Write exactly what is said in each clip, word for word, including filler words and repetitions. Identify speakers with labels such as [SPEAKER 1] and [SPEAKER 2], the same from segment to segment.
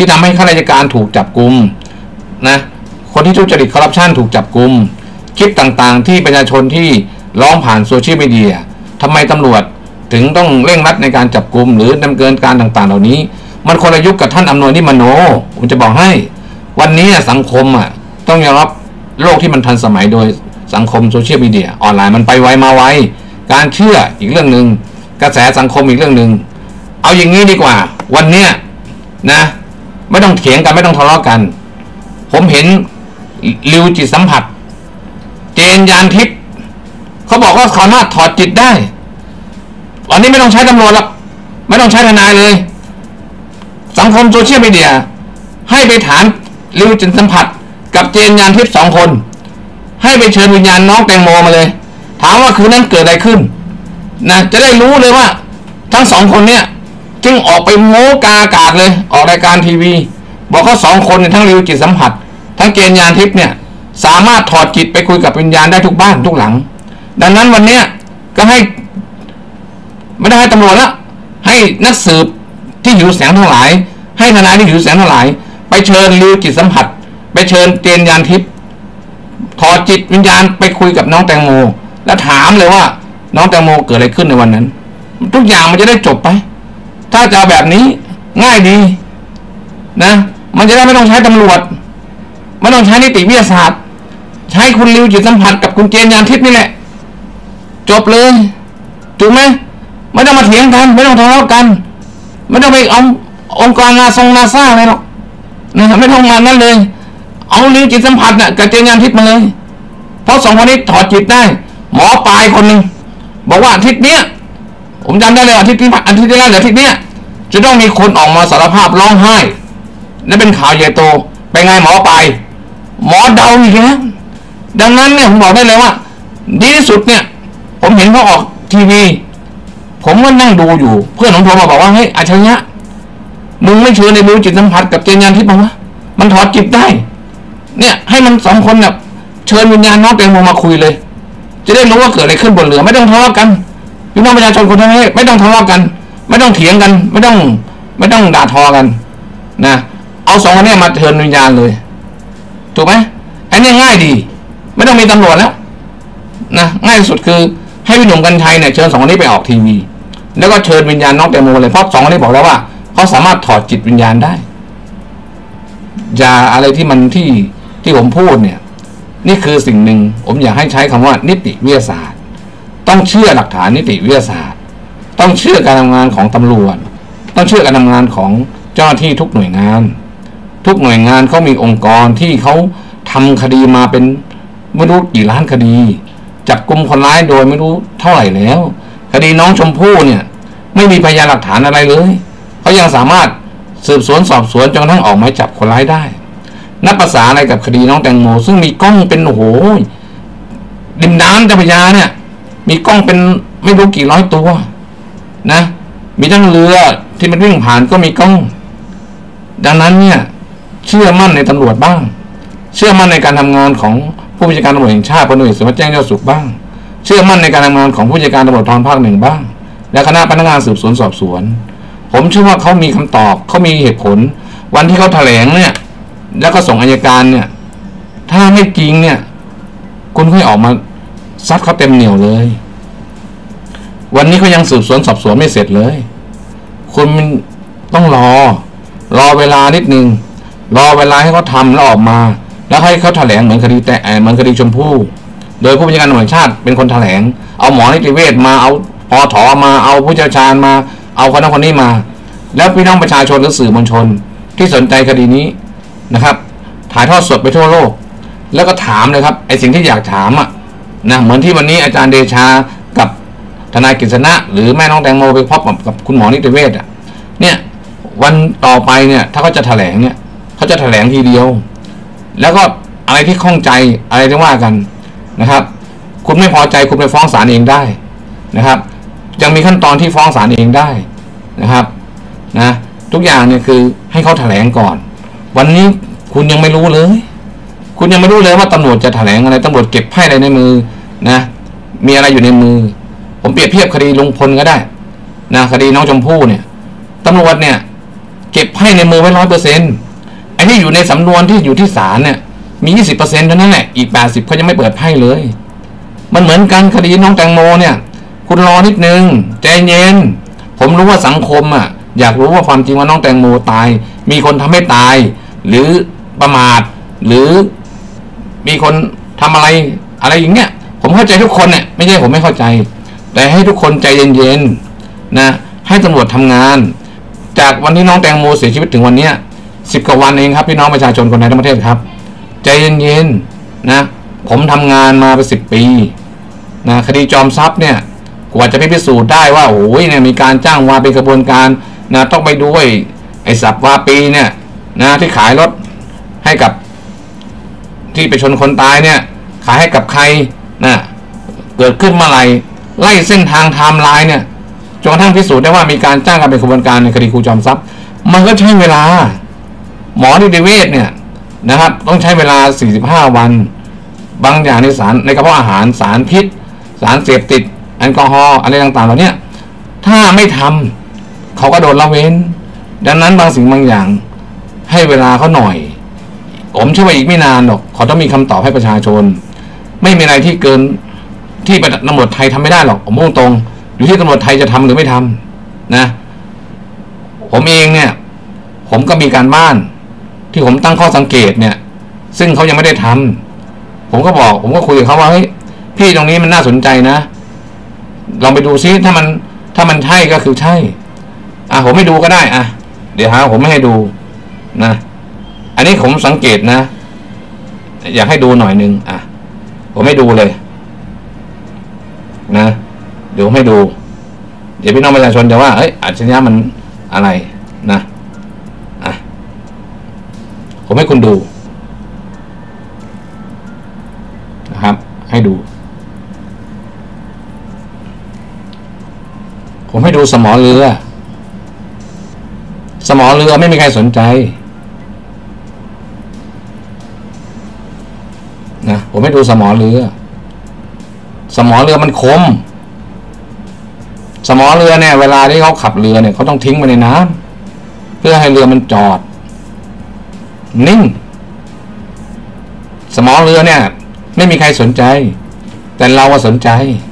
[SPEAKER 1] ที่ทำให้ข้าราชการถูกจับกุมนะคนที่ทุจริตคอร์รัปชันถูกจับกุมคลิปต่างๆที่ประชาชนที่ร้องผ่านโซเชียลมีเดียทำไมตำรวจถึงต้องเร่งรัดในการจับกุมหรือดำเนินการต่างๆเหล่านี้มันคนละยุคกับท่านอำนวยนิมโนผมจะบอกให้วันนี้สังคมอ่ะต้องยอมรับโลกที่มันทันสมัยโดยสังคมโซเชียลมีเดียออนไลน์มันไปไวมาไวการเชื่ออีกเรื่องหนึ่งกระแสสังคมอีกเรื่องหนึ่งเอาอย่างนี้ดีกว่าวันเนี้ยนะไม่ต้องเถียงกันไม่ต้องทะเลาะกันผมเห็นริวจิตสัมผัสเจนยานทิพย์เขาบอกว่าสามารถถอดจิตได้อันนี้ไม่ต้องใช้ตำรวจหรอกไม่ต้องใช้ทนายเลยสังคมโซเชียลมีเดียให้ไปถามริวจิตสัมผัสกับเจนยานทิพย์สองคนให้ไปเชิญวิญญาณน้องแตงโมมาเลยถามว่าคืนนั้นเกิดอะไรขึ้นนะจะได้รู้เลยว่าทั้งสองคนเนี่ยจึงออกไปโม้กาอากาศเลยออกรายการทีวีบอกเขาสองคนเนี่ยทั้งริวจิตสัมผัสทั้งเจนยานทิพย์เนี่ยสามารถถอดจิตไปคุยกับวิญญาณได้ทุกบ้านทุกหลังดังนั้นวันนี้ก็ให้ไม่ได้ให้ตำรวจละให้นักสืบที่หิวแสงทั้งหลายให้ทนายที่หิวแสงทั้งหลายไปเชิญริวจิตสัมผัสไปเชิญเจนยานทิพย์ถอดจิตวิญญาณไปคุยกับน้องแตงโมแล้วถามเลยว่าน้องแตงโมเกิดอะไรขึ้นในวันนั้นทุกอย่างมันจะได้จบไปถ้าจะเอาแบบนี้ง่ายดีนะมันจะได้ไม่ต้องใช้ตำรวจไม่ต้องใช้นิติวิทยาศาสตร์ใช้คุณริวจิตสัมผัสกับคุณเจนยานทิพย์นี่แหละจบเลยถูกไหมไม่ต้องมาเถียงกันไม่ต้องทะเลาะกันไม่ต้องไปเอาองค์กรนาซงนาซาอะไรหรอกนะไม่ต้องมานั่นเลยเอาริวจิตสัมผัสน่ะกับเจนยานทิพย์มาเลยเพราะสองคนนี้ถอดจิตได้หมอปลายคนหนึ่งบอกว่าอาทิตย์เนี้ยผมจำได้เลยอาทิตย์ที่อาทิตย์ที่แล้วหรืออาทิตย์เนี้ยจะต้องมีคนออกมาสารภาพร้องไห้และเป็นข่าวใหญ่โตไปไงหมอปลายหมอเดาอีกแล้วดังนั้นเนี่ยผมบอกได้เลยว่าดีที่สุดเนี่ยผมเห็นเขาออกทีวีผมก็นั่งดูอยู่เพื่อนของผมมาบอกว่าเฮ้ยอัจฉริยะมึงไม่เชิญในริวจิตสัมผัสกับเจนยานทิพย์มั้งวะมันถอดจิตได้เนี่ยให้มันสองคนเนี่ยเชิญวิญญาณน้องแตงโมมาคุยเลยจะได้รู้ว่าเกิดอะไรขึ้นบนเรือไม่ต้องทะเลาะกันพี่น้องประชาชนคนทั้งประเทศไม่ต้องทะเลาะกันไม่ต้องเถียงกันไม่ต้องไม่ต้องด่าทอกันนะเอาสองคนนี้มาเชิญวิญญาณเลยถูกไหมอันนี้ง่ายดีไม่ต้องมีตำรวจแล้วนะง่ายที่สุดคือให้พี่หนุ่มกรรชัยเนี่ยเชิญสองคนนี้ไปออกทีวีแล้วก็เชิญวิญญาณน้องแตงโมเลยเพราะสองคนนี้บอกแล้วว่าเขาสามารถถอดจิตวิญญาณได้อย่าอะไรที่มันที่ที่ผมพูดเนี่ยนี่คือสิ่งหนึ่งผมอยากให้ใช้คำว่านิติวิทยาศาสตร์ต้องเชื่อหลักฐานนิติวิทยาศาสตร์ต้องเชื่อการทำงานของตำรวจต้องเชื่อการทำงานของเจ้าหน้าที่ทุกหน่วยงานทุกหน่วยงานเขามีองค์กรที่เขาทำคดีมาเป็นไม่รู้กี่ล้านคดีจับกุมคนร้ายโดยไม่รู้เท่าไหร่แล้วคดีน้องชมพู่เนี่ยไม่มีพยานหลักฐานอะไรเลยเขายังสามารถสืบสวนสอบสวนจนกระทั่งออกหมายจับคนร้ายได้นับภาษาอะไรกับคดีน้องแตงโมซึ่งมีกล้องเป็นโอ้โหริมน้ำเจ้าพระยาเนี่ยมีกล้องเป็นไม่รู้กี่ร้อยตัวนะมีทั้งเรือที่มันวิ่งผ่านก็มีกล้องดังนั้นเนี่ยเชื่อมั่นในตำรวจบ้างเชื่อมั่นในการทำงานของผู้บัญชาการตำรวจแห่งชาติพลตำรวจเอกสุวัสดิ์แจ้งยอดสุขบ้างเชื่อมั่นในการทำงานของผู้บัญชาการตำรวจภูธรภาคหนึ่งบ้างและคณะพนักงานสืบสวนสอบสวนผมเชื่อว่าเขามีคำตอบเขามีเหตุผลวันที่เขาแถลงเนี่ยแล้วก็ส่งอัยการเนี่ยถ้าไม่จริงเนี่ยคุณค่อยออกมาซัดเขาเต็มเหนียวเลยวันนี้เขายังสืบสวนสอบสวนไม่เสร็จเลยคุณต้องรอรอเวลานิดนึงรอเวลาให้เขาทำแล้วออกมาแล้วให้เขาแถลงเหมือนคดีแต่เหมือนคดีชมพู่โดยผู้บัญชาการตำรวจแห่งชาติเป็นคนแถลงเอาหมอนิติเวชมาเอาปอถอมาเอาผู้เชี่ยวชาญมาเอาคนนั้นคนนี้มาแล้วพี่น้องประชาชนหรือสื่อมวลชนที่สนใจคดีนี้นะครับถ่ายทอดสดไปทั่วโลกแล้วก็ถามเลยครับไอ้สิ่งที่อยากถามอ่ะนะเหมือนที่วันนี้อาจารย์เดชากับทนายกฤษณะหรือแม่น้องแตงโมไปพบกับคุณหมอนิติเวชอ่ะเนี่ยวันต่อไปเนี่ยถ้าเขาจะแถลงเนี่ยเขาจะแถลงทีเดียวแล้วก็อะไรที่ข้องใจอะไรที่ว่ากันนะครับคุณไม่พอใจคุณไปฟ้องศาลเองได้นะครับยังมีขั้นตอนที่ฟ้องศาลเองได้นะครับนะทุกอย่างเนี่ยคือให้เขาแถลงก่อนวันนี้คุณยังไม่รู้เลยคุณยังไม่รู้เลยว่าตำรวจจะแถลงอะไรตำรวจเก็บไพ่อะไรในมือนะมีอะไรอยู่ในมือผมเปรียบเทียบคดีลุงพลก็ได้นะคดีน้องชมพู่เนี่ยตำรวจเนี่ยเก็บให้ในมือไว้ร้อยเปอร์เซ็นต์ไอ้ที่อยู่ในสำนวนที่อยู่ที่ศาลเนี่ยมียี่สิบเปอร์เซ็นต์เท่านั้นแหละอีกแปดสิบเขายังไม่เปิดไพ่เลยมันเหมือนกันคดีน้องแตงโมเนี่ยคุณรอนิดนึงใจเย็นผมรู้ว่าสังคมอ่ะอยากรู้ว่าความจริงว่าน้องแตงโมตายมีคนทำให้ตายหรือประมาทหรือมีคนทำอะไรอะไรอย่างเงี้ยผมเข้าใจทุกคนเนี่ยไม่ใช่ผมไม่เข้าใจแต่ให้ทุกคนใจเย็นๆนะให้ตำรวจทำงานจากวันที่น้องแตงโมเสียชีวิตถึงวันนี้สิบกว่าวันเองครับพี่น้องประชาชนคนไทยทั้งประเทศครับใจเย็นๆนะผมทำงานมาเป็นสิบปีนะคดีจอมทรัพย์เนี่ยกว่าจะพิสูจน์ได้ว่าโอ้ยเนี่ยมีการจ้างวานเป็นกระบวนการนะต้องไปดูไอ้สับวาปีเนี่ยนะที่ขายรถให้กับที่ไปชนคนตายเนี่ยขายให้กับใครนะเกิดขึ้นเมื่อไหร่ไล่เส้นทางไทม์ไลน์เนี่ยจนกระทั่งพิสูจน์ได้ว่ามีการจ้างกันเป็นกระบวนการในคดีครูจอมทรัพย์มันก็ใช้เวลาหมอนิติเวชเนี่ยนะครับต้องใช้เวลาสี่สิบห้าวันบางอย่างในสารในกระเพาะอาหารสารพิษสารเสพติดแอลกอฮอล์อะไรต่างๆเหล่านี้ถ้าไม่ทำเขาก็โดนละเว้นดังนั้นบางสิ่งบางอย่างให้เวลาเขาหน่อยผมเชื่อว่าอีกไม่นานหรอกเขาต้องมีคำตอบให้ประชาชนไม่มีอะไรที่เกินที่ตำรวจไทยทำไม่ได้หรอกผมพูดตรงอยู่ที่ตำรวจไทยจะทำหรือไม่ทำนะผมเองเนี่ยผมก็มีการบ้านที่ผมตั้งข้อสังเกตเนี่ยซึ่งเขายังไม่ได้ทำผมก็บอกผมก็คุยกับเขาว่าเฮ้ยพี่ตรงนี้มันน่าสนใจนะลองไปดูซิถ้ามันถ้ามันใช่ก็คือใช่อ่ะผมไม่ดูก็ได้อ่ะเดี๋ยวหาผมไม่ให้ดูนะอันนี้ผมสังเกตนะอยากให้ดูหน่อยนึงอ่ะผมไม่ดูเลยนะเดี๋ยวไม่ดูเดี๋ยวพี่น้องประชาชนจะว่าเอ้ยอัจฉริยะมันอะไรนะอ่ะผมให้คุณดูนะครับให้ดูผมให้ดูสมอเรือสมอเรือไม่มีใครสนใจนะผมให้ดูสมอเรือสมอเรือมันคมสมอเรือเนี่ยเวลาที่เขาขับเรือเนี่ยเขาต้องทิ้งไว้ในน้ำเพื่อให้เรือมันจอดนิ่งสมอเรือเนี่ยไม่มีใครสนใจแต่เราก็สนใจ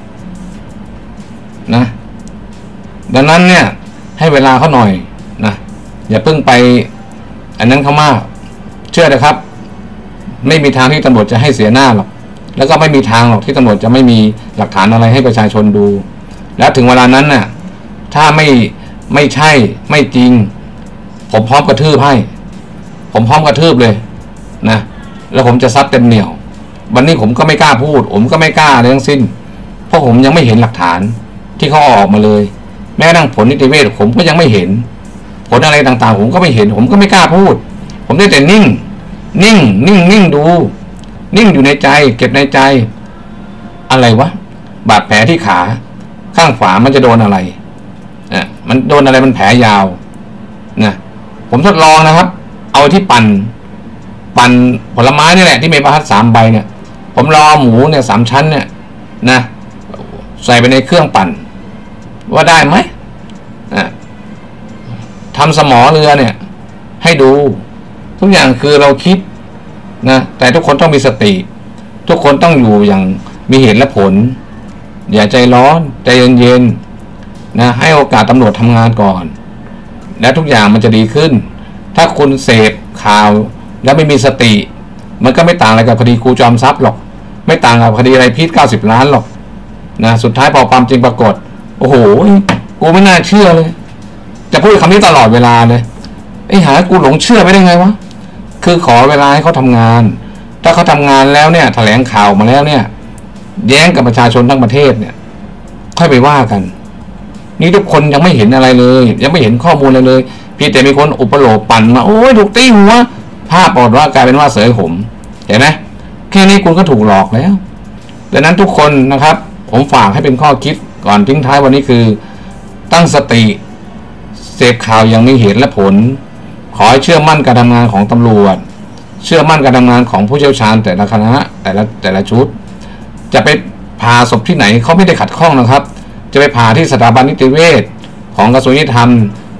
[SPEAKER 1] นะดังนั้นเนี่ยให้เวลาเขาหน่อยนะอย่าเพิ่งไปอันนั้นเขามากเชื่อนะครับไม่มีทางที่ตำรวจจะให้เสียหน้าหรอกแล้วก็ไม่มีทางหรอกที่ตำรวจจะไม่มีหลักฐานอะไรให้ประชาชนดูแล้วถึงเวลานั้นน่ะถ้าไม่ไม่ใช่ไม่จริงผมพร้อมกระทืบให้ผมพร้อมกระทืบเลยนะแล้วผมจะซัดเต็มเหนี่ยววันนี้ผมก็ไม่กล้าพูดผมก็ไม่กล้าอะไรทั้งสิ้นเพราะผมยังไม่เห็นหลักฐานที่เขาออกมาเลยแม้กระทั่งผลนิติเวชผมก็ยังไม่เห็นผลอะไรต่างๆผมก็ไม่เห็นผมก็ไม่กล้าพูดผมได้แต่นิ่งนิ่งนิ่งนิ่งดูนิ่งอยู่ในใจเก็บในใจอะไรวะบาดแผลที่ขาข้างขวามันจะโดนอะไรอ่ะมันโดนอะไรมันแผลยาวนะผมทดลองนะครับเอาที่ปั่นปั่นผลไม้นี่แหละที่มีประทัดสามใบเนี่ยผมรอหมูเนี่ยสามชั้นเนี่ยนะใส่ไปในเครื่องปั่นว่าได้ไหมอ่ะทำสมอเรือเนี่ยให้ดูทุกอย่างคือเราคิดนะแต่ทุกคนต้องมีสติทุกคนต้องอยู่อย่างมีเหตุและผลอย่าใจร้อนใจเย็นๆนะให้โอกาสตำรวจทำงานก่อนแล้วทุกอย่างมันจะดีขึ้นถ้าคุณเสพข่าวแล้วไม่มีสติมันก็ไม่ต่างอะไรกับคดีครูจอมทรัพย์หรอกไม่ต่างกับคดีอะไรพีทเก้าสิบล้านหรอกนะสุดท้ายพอความจริงปรากฏโอ้โหกูไม่น่าเชื่อเลยจะพูดคำนี้ตลอดเวลาเลยไอ้หากูหลงเชื่อไม่ได้ไงวะคือขอเวลาให้เขาทำงานถ้าเขาทำงานแล้วเนี่ยแถลงข่าวมาแล้วเนี่ยแย้งกับประชาชนทั้งประเทศเนี่ยค่อยไปว่ากันนี่ทุกคนยังไม่เห็นอะไรเลยยังไม่เห็นข้อมูลเลยเลยพี่แต่มีคนอุปโลกปั่นมาโอ้ยถูกตีหัวภาพปรากฏว่ากลายเป็นว่าเสยผมเห็นไหมแค่นี้คุณก็ถูกหลอกแล้วดังนั้นทุกคนนะครับผมฝากให้เป็นข้อคิดก่อนทิ้งท้ายวันนี้คือตั้งสติเสพข่าวอย่างมีเหตุและผลขอให้เชื่อมั่นการทำงานของตำรวจเชื่อมั่นการทำงานของผู้เชี่ยวชาญแต่ละคณะแต่ละแต่ละชุดจะไปผ่าศพที่ไหนเขาไม่ได้ขัดข้องนะครับจะไปผ่าที่สถาบันนิติเวชของกระทรวงยุติธรรมก็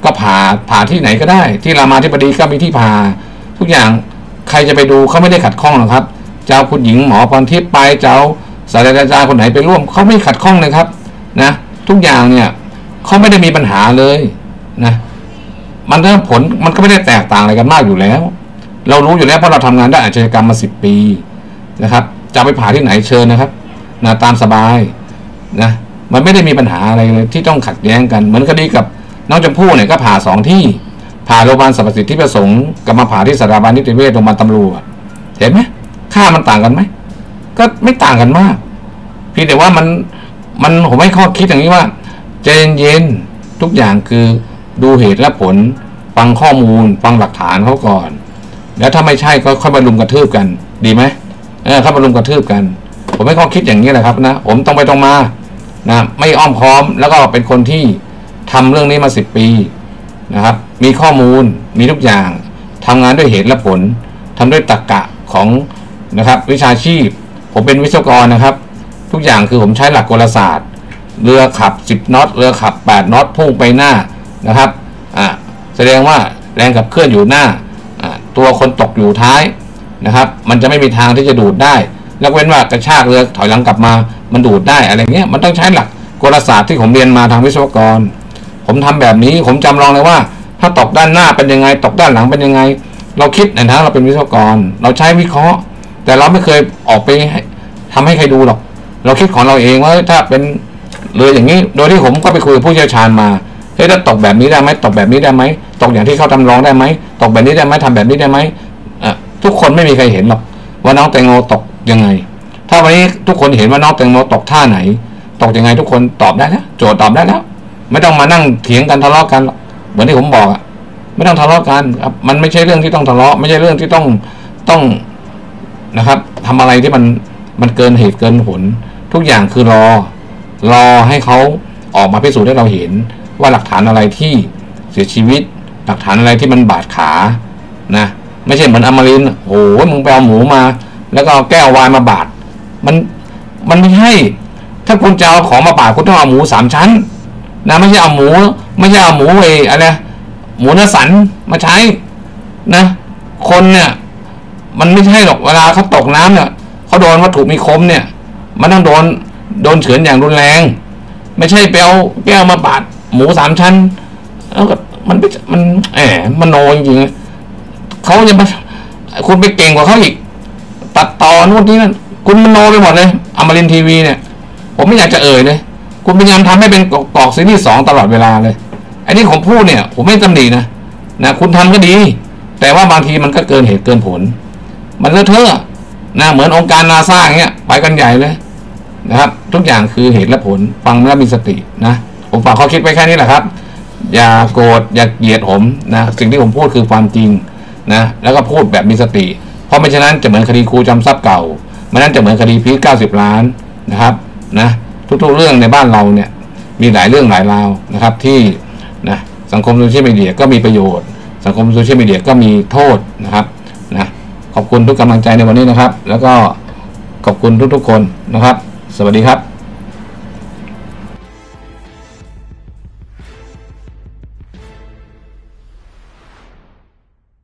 [SPEAKER 1] ก็ผ่าผ่าที่ไหนก็ได้ที่รามาธิบดีก็มีที่ผ่าทุกอย่างใครจะไปดูเขาไม่ได้ขัดข้องหรอกครับเจ้าคุณหญิงหมอพรทิพย์ไปเจ้าศาสตราจารย์คนไหนไปร่วมเขาไม่ขัดข้องเลยครับนะทุกอย่างเนี่ยเขาไม่ได้มีปัญหาเลยนะมันถ้าผลมันก็ไม่ได้แตกต่างอะไรกันมากอยู่แล้วเรารู้อยู่แล้วเพราะเราทำงานด้านอาชญากรรมมาสิบปีนะครับจะไปผ่าที่ไหนเชิญนะครับนะตามสบายนะมันไม่ได้มีปัญหาอะไรเลยที่ต้องขัดแย้งกันเหมือนคดีกับน้องชมพู่เนี่ยก็ผ่าสองที่ผ่าโรงพยาบาลสรรพสิทธิประสงค์กับมาผ่าที่สถาบันนิติเวชโรงพยาบาลตำรวจเห็นไหมค่ามันต่างกันไหมก็ไม่ต่างกันมากเพียงแต่ว่ามันมันผมให้ข้อคิดอย่างนี้ว่าใจเย็นๆทุกอย่างคือดูเหตุและผลฟังข้อมูลฟังหลักฐานเขาก่อนแล้วถ้าไม่ใช่ก็ค่อยมาลุมกระทืบกันดีไหมเออเข้ามาลุมกระทืบกันผมให้ข้อคิดอย่างนี้แหละครับนะผมต้องไปตรงมานะไม่อ้อมค้อมแล้วก็เป็นคนที่ทำเรื่องนี้มาสิบปีนะครับมีข้อมูลมีทุกอย่างทำงานด้วยเหตุและผลทำด้วยตรรกะของนะครับวิชาชีพผมเป็นวิศวกรนะครับทุกอย่างคือผมใช้หลักกลศาสตร์เรือขับสิบน็อตเรือขับแปดน็อตพุ่งไปหน้านะครับอ่าแสดงว่าแรงขับเคลื่อนอยู่หน้าอ่าตัวคนตกอยู่ท้ายนะครับมันจะไม่มีทางที่จะดูดได้แล้วเว้นว่ากระชากเรือถอยหลังกลับมามันดูดได้อะไรเงี้ยมันต้องใช้หลักกลศาสตร์ที่ผมเรียนมาทางวิศวกรผมทำแบบนี้ผมจำลองเลยว่าถ้าตกด้านหน้าเป็นยังไงตกด้านหลังเป็นยังไงเราคิดในฐานะเราเป็นวิศวกรเราใช้วิเคราะห์แต่เราไม่เคยออกไปทำให้ใครดูหรอกเราคิดของเราเองว่าถ้าเป็นเรืออย่างนี้โดยที่ผมก็ไปคุยกับผู้เชี่ยวชาญมาเฮ้ยถ้าตกแบบนี้ได้ไหมตกแบบนี้ได้ไหมตกอย่างที่เขาทำลองได้ไหมตกแบบนี้ได้ไหมทำแบบนี้ได้ไหมอ่ะทุกคนไม่มีใครเห็นหรอกว่าน้องแตงโมตกยังไงถ้าวันนี้ทุกคนเห็นว่าน้องแตงโมตกท่าไหนตกยังไงทุกคนตอบได้แล้วโจทย์ตอบได้แล้วไม่ต้องมานั่งเถียงกันทะเลาะกันเหมือนที่ผมบอกอ่ะไม่ต้องทะเลาะกันครับมันไม่ใช่เรื่องที่ต้องทะเลาะไม่ใช่เรื่องที่ต้องต้องนะครับทำอะไรที่มันมันเกินเหตุเกินผลทุกอย่างคือรอรอให้เขาออกมาพิสูจน์ให้เราเห็นว่าหลักฐานอะไรที่เสียชีวิตหลักฐานอะไรที่มันบาดขานะไม่ใช่เหมือนอมรินทร์โอ้โหมึงไปเอาหมูมาแล้วก็เอาแก้ววายมาบาดมันมันไม่ใช่ถ้าคุณจะเอาของมาบาดคุณต้องเอาหมูสามชั้นนะไม่ใช่เอาหมูไม่ใช่เอาหมูไอ้อะไรหมูเนื้อสันมาใช้นะคนเนี่ยมันไม่ใช่หรอกเวลาเขาตกน้ำเนี่ยเขาโดนวัตถุมีคมเนี่ยมันต้องโดนโดนเฉือนอย่างรุนแรงไม่ใช่ไปเอาแก้วมาบาดหมูสามชั้นแล้วก็มันมันแหมมันโนจริงๆเขาจะมาคุณไปเก่งกว่าเขาอีกตัดต่อนู่นนี่นั่นคุณมันโนไปหมดเลยอมรินทร์ทีวีเนี่ยผมไม่อยากจะเอ่ยเลยคุณพยายามทำให้เป็นกอกซีรีส์สองตลอดเวลาเลยอันนี้ผมพูดเนี่ยผมไม่ตำหนินะนะคุณทำก็ดีแต่ว่าบางทีมันก็เกินเหตุเกินผลมันเลอะเทอะนะเหมือนองค์การนาซาอย่างเงี้ยไปกันใหญ่เลยนะครับทุกอย่างคือเหตุและผลฟังแล้วมีสตินะผมฝากข้อคิดไว้แค่นี้แหละครับอย่าโกรธอย่าเกลียดผมนะสิ่งที่ผมพูดคือความจริงนะแล้วก็พูดแบบมีสติเพราะไม่ฉะนั้นจะเหมือนคดีครูจำทรัพย์เก่าไม่นั้นจะเหมือนคดีพีชเก้าสิบล้านนะครับนะทุกๆเรื่องในบ้านเราเนี่ยมีหลายเรื่องหลายราวนะครับที่นะสังคมโซเชียลมีเดียก็มีประโยชน์สังคมโซเชียลมีเดียก็มีโทษนะครับนะขอบคุณทุกกำลังใจในวันนี้นะครับแล้วก็ขอบคุณทุกๆคนนะครับสวัสดีครับ